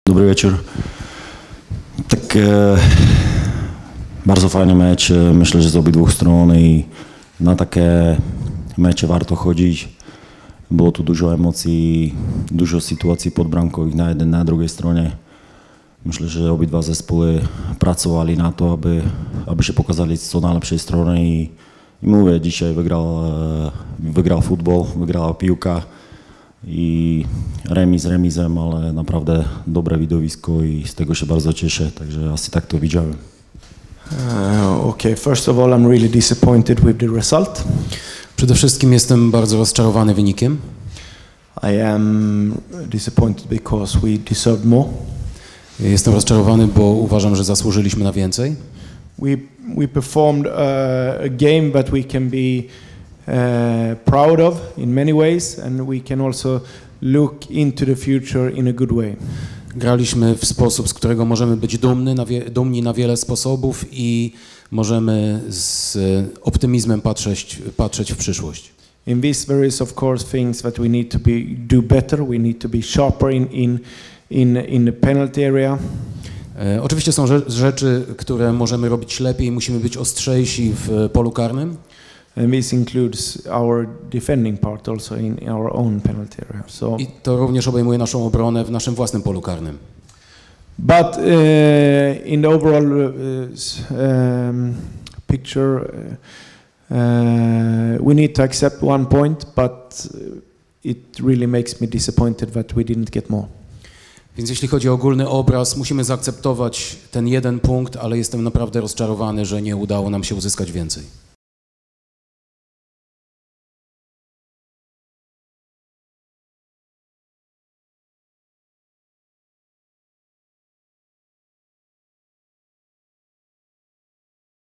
Dobry wieczór. Tak bardzo fajny mecz, myślę, że z obydwu stron i na takie mecze warto chodzić. Było tu dużo emocji, dużo sytuacji podbramkowych na jednej, na drugiej stronie. Myślę, że obydwa zespoły pracowali na to, aby się pokazali z co najlepszej strony i mówię, dzisiaj wygrał futbol, wygrała piłka i remis remizem, ale naprawdę dobre widowisko i z tego się bardzo cieszę, także asi tak to widziałem. Okay, first of all, I'm really disappointed with the result. Przede wszystkim jestem bardzo rozczarowany wynikiem. I am disappointed because we deserved more. Jestem rozczarowany, bo uważam, że zasłużyliśmy na więcej. We performed a game that we can be proud of in many ways, and we can also look into the future in a good way. Graliśmy w sposób, z którego możemy być dumni na wiele sposobów i możemy z optymizmem patrzeć w przyszłość. In this there is of course things that we need to do better. We need to be sharper in the penalty area. Oczywiście są rzeczy, które możemy robić lepiej, musimy być ostrzejsi w polu karnym. And this includes our defending part also in our own penalty area. So, I to również obejmuje naszą obronę w naszym własnym polu karnym. But in the overall picture, we need to accept 1 point, but it really makes me disappointed that we didn't get more. Więc jeśli chodzi o ogólny obraz, musimy zaakceptować ten 1 punkt, ale jestem naprawdę rozczarowany, że nie udało nam się uzyskać więcej.